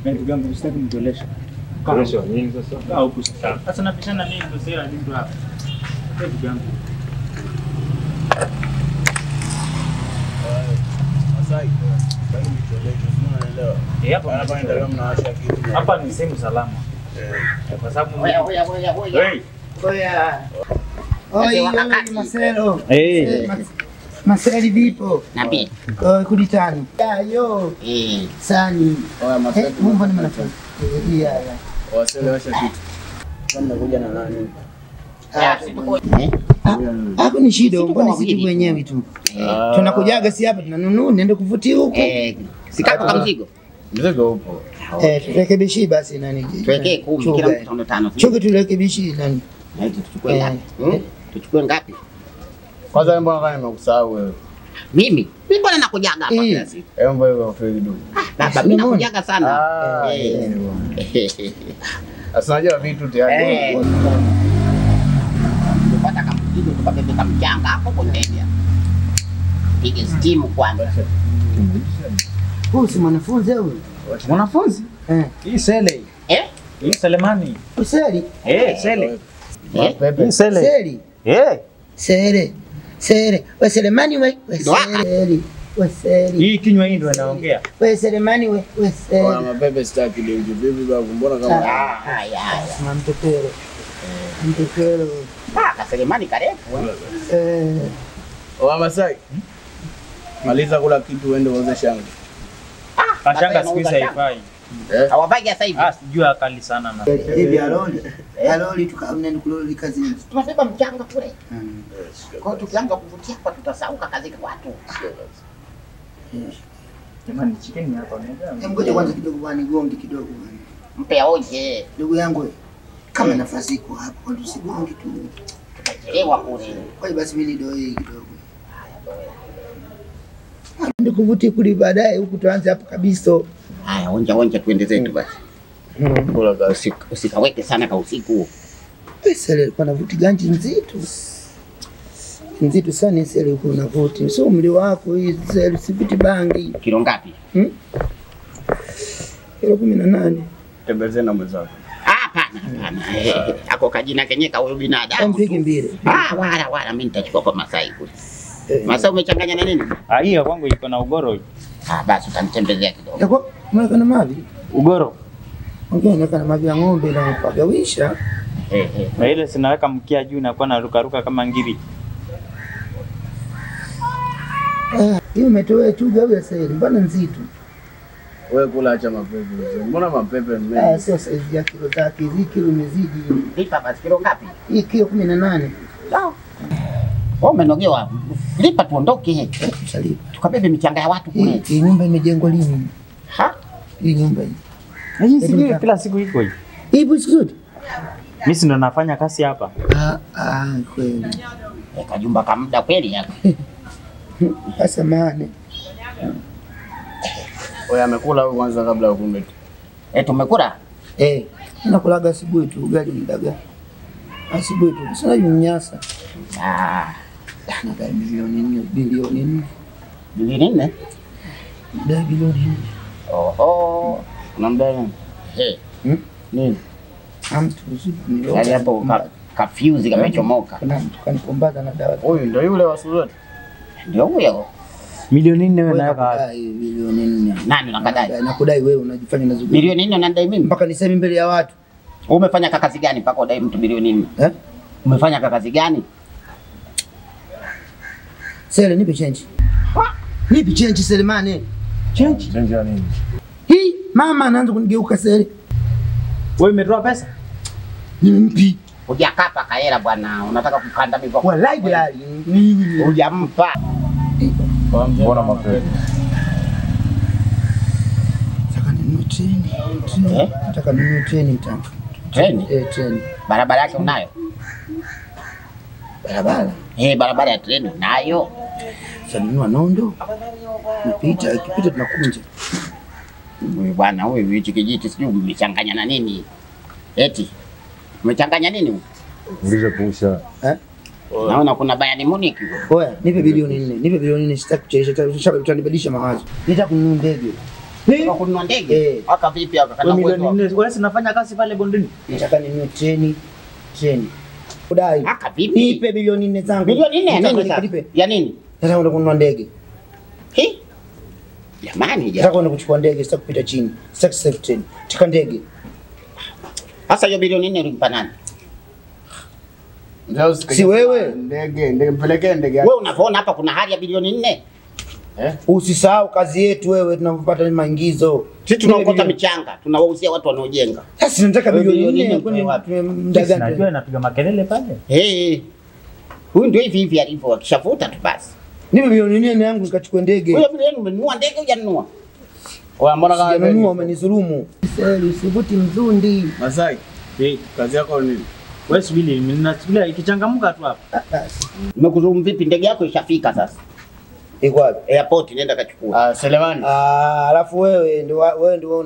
Ndugu yangu msitaki mtolesha. Kolesha nini sasa? Huko sasa. Sasa napishana nini ndio sasa ndio hapa. Ndugu yangu. Masai. Bangi mtolesha, unaelewa? Hapa ndio mnawasha kitu. Hapa ni sehemu salama. Kwa sababu Oya. Maselo. Maseli vipo? Napi. Kulitano. Yo. Sani. Oya Masai. Mungu ni mnafanya. Wasele washa kitu. Kama kuja na nani? Hapo ni shida, mbona sisi wenyewe tu. Tunakujaga si hapa tunanunua nende kuvutia huko. Sikapo kama mzigo. Mzigo upo. Turekebishi basi nani? Tuwekee 10 kila mtu 5. Choke turekebishi nani? Na tuchukue ngapi? Tuchukue ngapi? Kwanza mbona kama nimekusahau wewe? Mimi mbona nakujaga hapa kila siku? Embo wewe ufeli du. Baba mimi nakujaga sana. Sasa unajua vitu tayari. Kupata kama mzigo tukabebe kama mchanga hapo kondenia. Pige steam kwanza. Huyu si mwanafunzi huyu. mwanafunzi? Hii Sele. Hii Selemani. Sele? Sele. Pepe Sele. Sele. Sele. Wewe Selemani wewe. Sele. Wewe Sele. Hii kinywa hii ndio anaongea. Wewe Selemani wewe. Sele. Kwa mapepe sitaki ndio vipi baba mbona kama haya. Mtokero. Mtokero. Selemani karefu. Oa Masai. Maliza kula kitu uende uoze shanga. Shanga siku hizi haifai. Hawavagi sasa hivi. Sijui akali sana na. Hivi aloli tukaamneni kuloli kazini. Tunabeba mchanga kule. Kwa hiyo tukianza kuvutia kwa tutasauka kazi kwa watu. Jamani chicken hapa unaenda. Ngoja kwanza kidogo bwana gonge kidogo bwana. Mpe aoje. Ndugu yangu kama nafasi iko hapo kwa tusigonge tu. Tutachelewa kule. Kwa hiyo basi mimi ndio hii kidogo. Ndio kuvutia kuli baadaye huku tuanze hapo kabisa. Haya onja twende zetu basi. Kula kasi. Usikaweke sana kwa usiku. Sele kwa navuti ganji nzito. Nzito sana Sele huko unavuti. Sio mli wako hii Sele sipiti bangi. Kilo ngapi? Kilo 18. Tembeze na mwenzako. Hapana. Ako kajina kenyeka huyo binadamu. Mpige mbili. Wala mimi nitachukua kwa Masai kule. Masai umechanganya na nini? Hii ya kwangu iko na ugoro. Basi utanitembezea kidogo. Yako mweka na mavi? Ugoro. Ongea na mavi ya ng'ombe na mpagawisha. Na ile sinaweka mkia juu na kwa na ruka kama ngiri. Hiyo umetoa tu gawe Sele. Mbona nzito? Wewe kula acha mapepe. Mbona mapepe mengi? Sio saizi ya kilo zake, hizi kilo imezidi. Lipa basi kilo ngapi? Hii kilo 18. Sawa. Wewe umenogewa. Lipa tuondoke. Tukabebe michanga ya watu kule. Hii nyumba imejengwa lini? Hii nyumba hii. Hii siku kila siku iko hii. Hii busi zote. Mimi ndo nafanya kazi hapa. Kweli. Kajumba kama muda kweli hapa. Sasa maana. Wewe amekula huko kwanza kabla ya kumleta. Tumekula? Nakulaga asubuhi tu ugali mdaga. Asubuhi tu. Sasa nyanyasa. Na bilioni 4. Bilioni 4? Bilioni 4. Unamdai nini? Mtu mzuri. Yaani hapo kafuse kamechomoka. Kanipombaza na dawa. Huyu ndio yule wa Sudan. Ndio huyo. Milioni 4 wewe naweka. Milioni 4. Nani unakadai? Nakudai wewe unajifanya unazungumza. Milioni 4 unadai mimi? Mpaka niseme mbele ya watu. Wewe umefanya kazi gani mpaka udai mtu milioni 4? Umefanya kazi gani? Sele nipe change. Nipe change Selemani. Change ya nini? Hii mama anaanza kunigeuka Sele. Wewe umetoa pesa? Nimpi. Hujakapa kaela bwana. Unataka kukandamizwa. Wallahi bilali. Hujampa. Mbona mapepe? Nataka ninunue treni. Nataka ninunue treni Mtanga. Treni? Treni. Barabara yake unayo? Barabara? Barabara ya treni unayo. Sasa nunua nondo. Ikipita tunakunja. Huyu bwana huyu hichi kijiti sijui umechanganya na nini? Eti umechanganya nini? Ulize pusha. Naona kuna Bayern Munich. Oya, nipe bilioni 4. Nipe bilioni 4 sitaki kuchezesha, utanibadilisha mawazo. Nitaka kununua ndege. Kwa kununua ndege. Aka vipi aka kana milioni 4. Wewe unafanya kazi pale bondeni? Nataka ninunue treni. Udai. Aka vipi? Nipe bilioni 4 zangu. Bilioni 4 ya nini sasa? Ya nini? Nataka kwenda kununua ndege. Jamani, nataka kwenda kuchukua ndege, sitaki kupita chini. Sitaki safety. Nataka ndege. Sasa hiyo bilioni 4 ulimpa nani? Si wewe? Ndege mpelekee ndege. Wewe unaona hapa kuna hali ya bilioni 4? Usisahau kazi yetu wewe, tunapata maingizo. Sisi tunaokota michanga, tunawauzia watu wanaojenga. Sasa nataka bilioni 4 kwani mdaga gani? Najua napiga makelele pale. Huyu ndio hivi alivyo, akishavuta tu basi. Nipe bilioni 4 yangu nikachukue ndege. Wewe bilioni umenunua ndege hujanunua? Wewe mbona kama umenunua umenidhulumu? Usivuti mzundi. Masai, kazi yako ni nini? Wewe subiri, ninasubiria ikichangamka tu hapa. Nimekudhulumu vipi? Ndege yako ishafika sasa. Iko wapi? Airport, nenda kachukua. Selemani. Alafu wewe ndio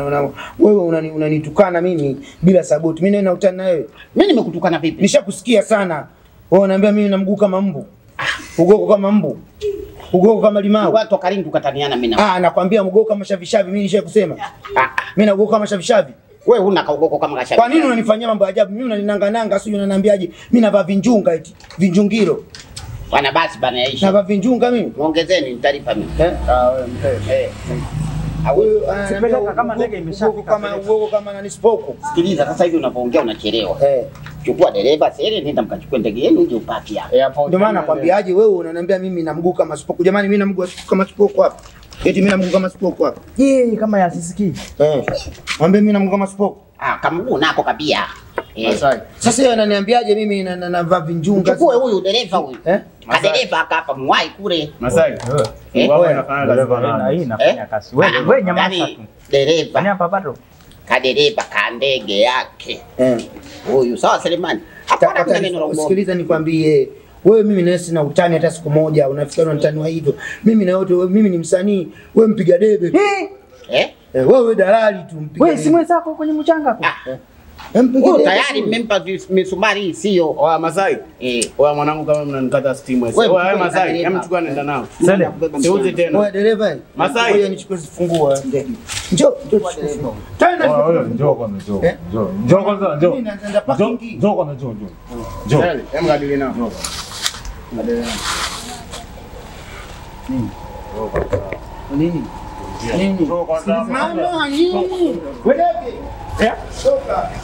unanitukana mimi bila sababu. Mimi na utani na wewe. Mimi nimekutukana vipi? Nishakusikia sana. Wewe unaniambia mimi na mguu kama mbu. Ugoko kama mbu. Ugoko kama limau. Watu karini tukataniana mimi na. Nakwambia mgoko kama shavishavi, mimi nishakusema. Mimi na ugoko kama shavishavi. Wewe huna kaugoko kama kashavi. Kwa nini unanifanyia mambo ya ajabu? Mimi unaninanga sio unaniambiaje? Mimi navaa vinjunga eti. Vinjungiro. Bwana basi bana yaisha. Navaa vinjunga mimi. Muongezeni nitalipa mimi. Wewe mpe. Sipeleka kama ndege imeshafika. Kama ugoko kama nani spoko. Sikiliza sasa hivi unapoongea unachelewa. Chukua dereva sasa, nenda mkachukue ndege yenu uje upaki hapa. Ndio maana nakwambiaje wewe unaniambia mimi na mguu kama spoko. Jamani mimi na mguu kama spoko hapa. Eti mimi na mguu kama spoko hapa. Kama yasisikii. Mwambie mimi na mguu kama spoko. Kama mguu nako kabia. Sasa yeye ananiambiaje mimi navaa vinjunga? Chukue huyu dereva huyu. Dereva hapa mwai kule. Masai. Wewe unafanya dereva nani? Hii nafanya kazi. Wewe nyamaza tu. Dereva. Ni hapa bado. Kadereva ka ndege yake. Huyu sawa Selemani. Sikiliza nikwambie. Wewe mimi na sina utani hata siku moja. Unafikiri unataniwa hivyo. Mimi na wote mimi ni msanii, wewe mpiga debe. Wewe dalali tu mpiga. Wewe si mwenzako kwenye mchanga hapo. Tayari mmempa misumari sio. Oa Masai. Oa mwanangu kama mnanikata stimu sasa. Oa Masai, hem chukua nenda nao. Siuze tena. Oa dereva. Masai. Ngoja nichukue fungua ndege. Njoo tena. Njoo kwanza njoo. Njoo kwanza njoo. Mimi naenda parking. Njoo kwanza njoo. Njoo. Hem gadili nao. Gadili. Nini? Njoo kwanza. Mama nini? Wewe. Toka.